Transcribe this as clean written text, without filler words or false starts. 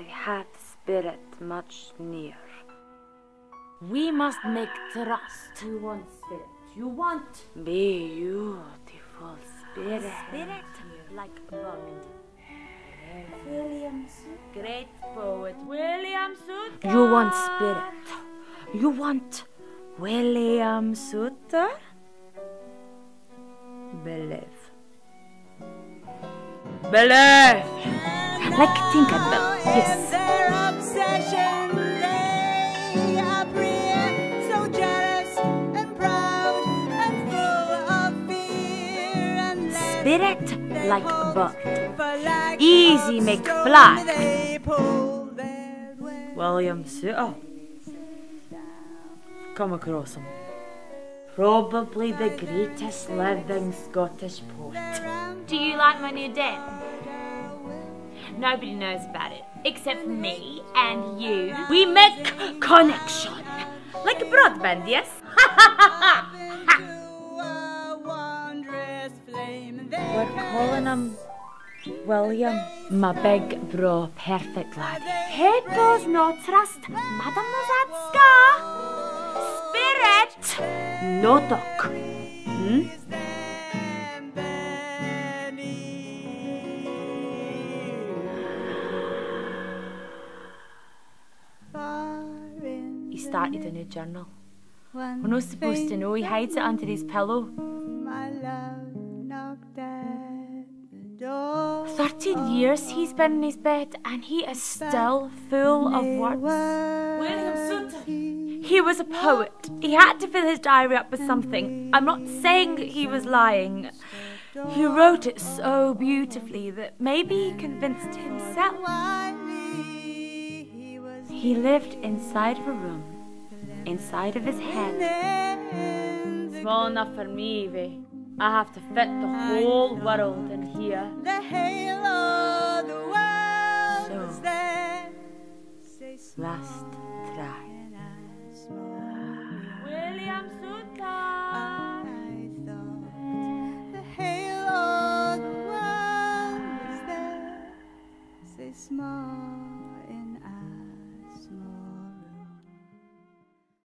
I have spirit much near. We must make trust. You want spirit. You want Beautiful spirit. Spirit like a bug. William Great poet William Soutar. You want spirit. You want William Soutar? Believe. Believe! Like Tinkerbell, yes. Their obsession lay appear, so jealous and proud and full of fear and Spirit like a bird. Easy make fly. William Soutar. Come across him. Probably the greatest living Scottish poet. Do you like my new den? Nobody knows about it, except for me and you. We make connection. Like broadband, yes? We're calling him William, my big bro, perfect lad. Head does not trust Mademoiselle Ska. Spirit! No talk. He started a new journal. We're not supposed to know. He hides it under his pillow. My love knocked at the door. 13 years he's been in his bed and he is still full of words. William Soutar. He was a poet. He had to fill his diary up with something. I'm not saying that he was lying. He wrote it so beautifully that maybe he convinced himself. He lived inside of a room, inside of his head. Small enough for me, Evie. I have to fit the whole world in here. The halo, the world was there. Last try.